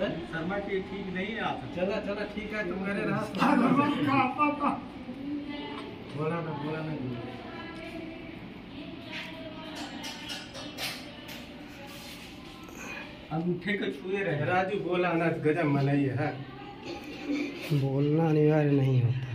शर्मा की ठीक नहीं है आप। चला चला ठीक है तुम करे रहा। बोला ना अंगूठे को छुए रहे। राजू बोला ना गजब मनाइए है। बोलना अनिवार्य नहीं होता।